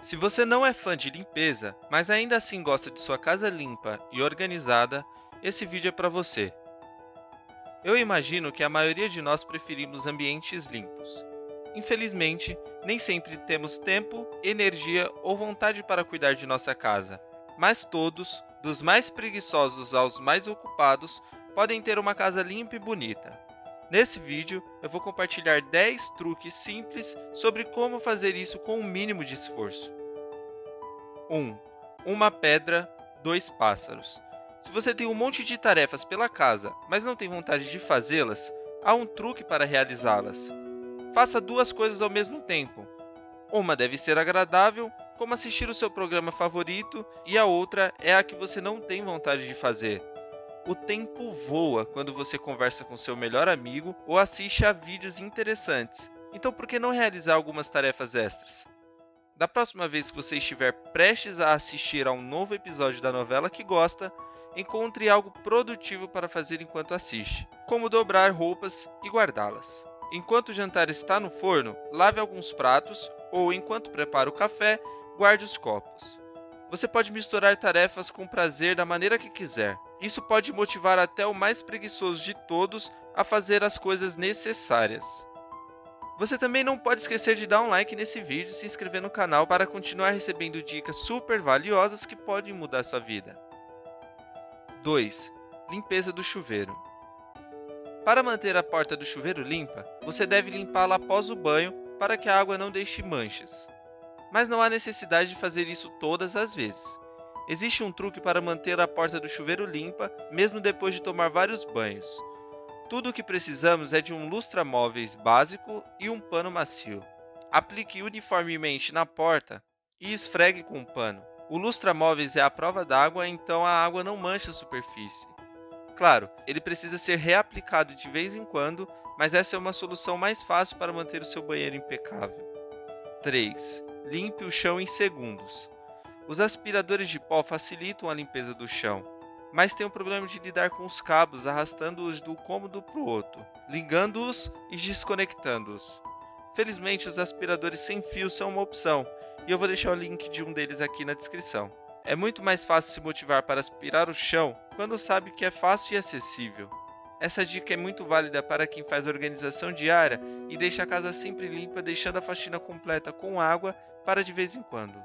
Se você não é fã de limpeza, mas ainda assim gosta de sua casa limpa e organizada, esse vídeo é para você. Eu imagino que a maioria de nós preferimos ambientes limpos. Infelizmente, nem sempre temos tempo, energia ou vontade para cuidar de nossa casa, mas todos, dos mais preguiçosos aos mais ocupados, podem ter uma casa limpa e bonita. Nesse vídeo, eu vou compartilhar 10 truques simples sobre como fazer isso com o mínimo de esforço. 1. Uma pedra, dois pássaros. Se você tem um monte de tarefas pela casa, mas não tem vontade de fazê-las, há um truque para realizá-las. Faça duas coisas ao mesmo tempo. Uma deve ser agradável, como assistir o seu programa favorito, e a outra é a que você não tem vontade de fazer. O tempo voa quando você conversa com seu melhor amigo ou assiste a vídeos interessantes. Então, por que não realizar algumas tarefas extras? Da próxima vez que você estiver prestes a assistir a um novo episódio da novela que gosta, encontre algo produtivo para fazer enquanto assiste, como dobrar roupas e guardá-las. Enquanto o jantar está no forno, lave alguns pratos ou, enquanto prepara o café, guarde os copos. Você pode misturar tarefas com prazer da maneira que quiser. Isso pode motivar até o mais preguiçoso de todos a fazer as coisas necessárias. Você também não pode esquecer de dar um like nesse vídeo e se inscrever no canal para continuar recebendo dicas super valiosas que podem mudar sua vida. 2. Limpeza do chuveiro. Para manter a porta do chuveiro limpa, você deve limpá-la após o banho para que a água não deixe manchas. Mas não há necessidade de fazer isso todas as vezes. Existe um truque para manter a porta do chuveiro limpa, mesmo depois de tomar vários banhos. Tudo o que precisamos é de um lustramóveis básico e um pano macio. Aplique uniformemente na porta e esfregue com o pano. O lustramóveis é a prova d'água, então a água não mancha a superfície. Claro, ele precisa ser reaplicado de vez em quando, mas essa é uma solução mais fácil para manter o seu banheiro impecável. 3. Limpe o chão em segundos. Os aspiradores de pó facilitam a limpeza do chão, mas tem o problema de lidar com os cabos, arrastando-os do cômodo para o outro, ligando-os e desconectando-os. Felizmente, os aspiradores sem fio são uma opção, e eu vou deixar o link de um deles aqui na descrição. É muito mais fácil se motivar para aspirar o chão quando sabe que é fácil e acessível. Essa dica é muito válida para quem faz organização diária e deixa a casa sempre limpa, deixando a faxina completa com água para de vez em quando.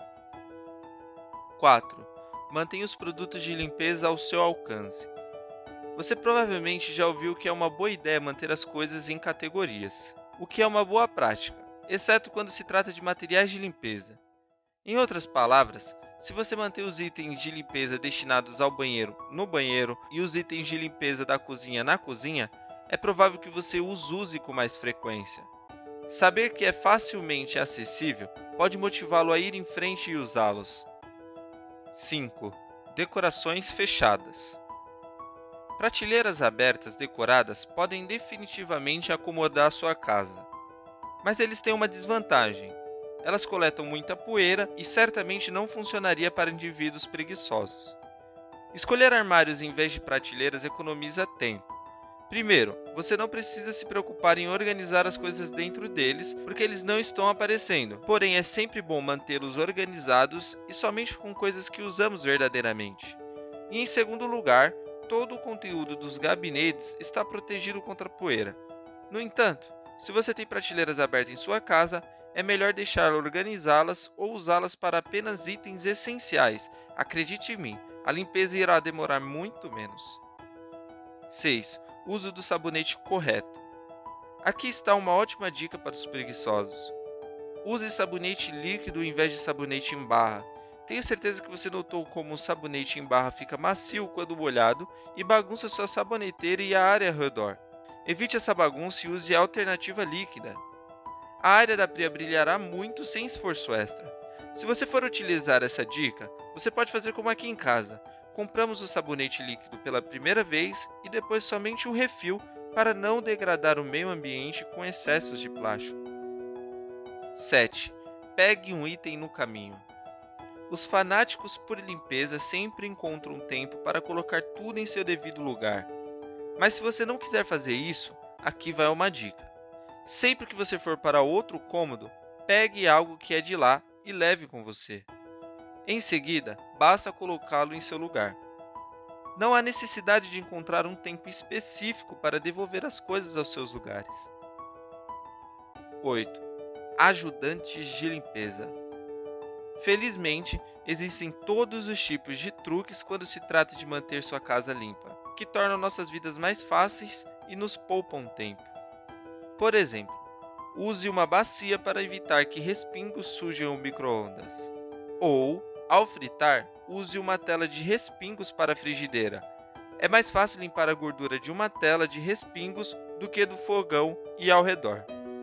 4. Mantenha os produtos de limpeza ao seu alcance. Você provavelmente já ouviu que é uma boa ideia manter as coisas em categorias, o que é uma boa prática, exceto quando se trata de materiais de limpeza. Em outras palavras, se você manter os itens de limpeza destinados ao banheiro no banheiro e os itens de limpeza da cozinha na cozinha, é provável que você os use com mais frequência. Saber que é facilmente acessível pode motivá-lo a ir em frente e usá-los. 5. Decorações fechadas. Prateleiras abertas decoradas podem definitivamente acomodar sua casa. Mas eles têm uma desvantagem. Elas coletam muita poeira e certamente não funcionaria para indivíduos preguiçosos. Escolher armários em vez de prateleiras economiza tempo. Primeiro, você não precisa se preocupar em organizar as coisas dentro deles, porque eles não estão aparecendo. Porém, é sempre bom mantê-los organizados e somente com coisas que usamos verdadeiramente. E em segundo lugar, todo o conteúdo dos gabinetes está protegido contra a poeira. No entanto, se você tem prateleiras abertas em sua casa, é melhor deixar organizá-las ou usá-las para apenas itens essenciais. Acredite em mim, a limpeza irá demorar muito menos. 6. Uso do sabonete correto. Aqui está uma ótima dica para os preguiçosos. Use sabonete líquido em vez de sabonete em barra. Tenho certeza que você notou como o sabonete em barra fica macio quando molhado e bagunça sua saboneteira e a área ao redor. Evite essa bagunça e use a alternativa líquida. A área da pia brilhará muito sem esforço extra. Se você for utilizar essa dica, você pode fazer como aqui em casa. Compramos o sabonete líquido pela primeira vez e depois somente o refil para não degradar o meio ambiente com excessos de plástico. 7. Pegue um item no caminho. Os fanáticos por limpeza sempre encontram tempo para colocar tudo em seu devido lugar. Mas se você não quiser fazer isso, aqui vai uma dica. Sempre que você for para outro cômodo, pegue algo que é de lá e leve com você. Em seguida, basta colocá-lo em seu lugar. Não há necessidade de encontrar um tempo específico para devolver as coisas aos seus lugares. 8. Ajudantes de limpeza. Felizmente, existem todos os tipos de truques quando se trata de manter sua casa limpa, que tornam nossas vidas mais fáceis e nos poupam tempo. Por exemplo, use uma bacia para evitar que respingos sujem o micro-ondas. Ou, ao fritar, use uma tela de respingos para a frigideira. É mais fácil limpar a gordura de uma tela de respingos do que do fogão e ao redor.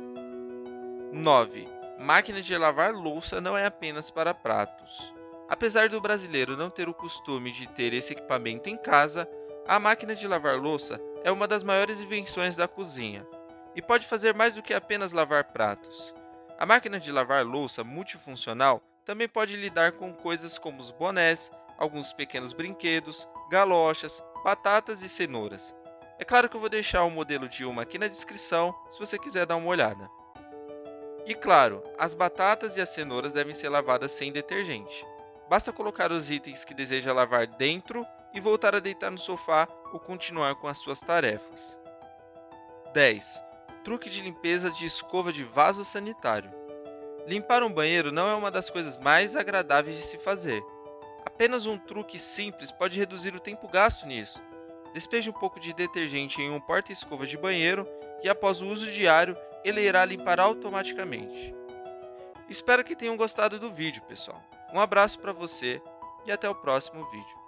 9. Máquina de lavar louça não é apenas para pratos. Apesar do brasileiro não ter o costume de ter esse equipamento em casa, a máquina de lavar louça é uma das maiores invenções da cozinha e pode fazer mais do que apenas lavar pratos. A máquina de lavar louça multifuncional também pode lidar com coisas como os bonés, alguns pequenos brinquedos, galochas, batatas e cenouras. É claro que eu vou deixar o modelo de uma aqui na descrição, se você quiser dar uma olhada. E claro, as batatas e as cenouras devem ser lavadas sem detergente. Basta colocar os itens que deseja lavar dentro e voltar a deitar no sofá ou continuar com as suas tarefas. 10. Truque de limpeza de escova de vaso sanitário. Limpar um banheiro não é uma das coisas mais agradáveis de se fazer. Apenas um truque simples pode reduzir o tempo gasto nisso. Despeje um pouco de detergente em um porta-escova de banheiro e após o uso diário, ele irá limpar automaticamente. Espero que tenham gostado do vídeo, pessoal. Um abraço para você e até o próximo vídeo.